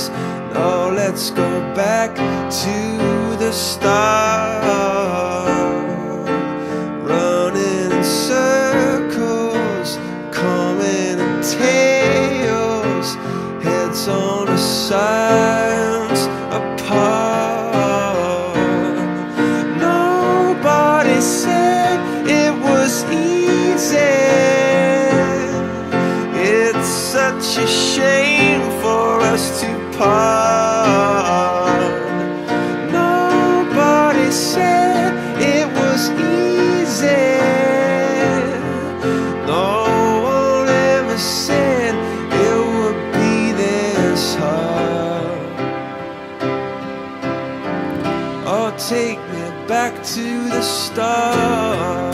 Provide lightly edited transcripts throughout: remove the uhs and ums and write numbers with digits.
stars. No, let's go back to the start. Running in circles, coming in tails, heads on the sides apart. Nobody said it was easy. It's such a shame for us to part. Nobody said it was easy. No one ever said it would be this hard. Oh, take me back to the start.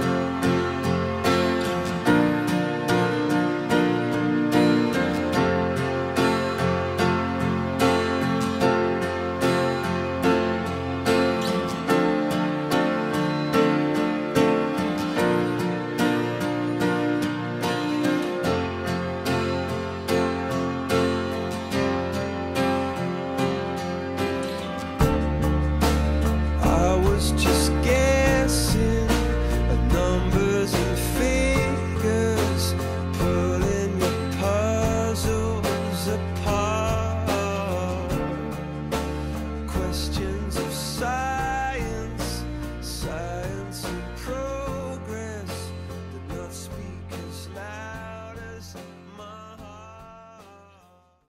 Just guessing at numbers and figures, pulling your puzzles apart. Questions of size.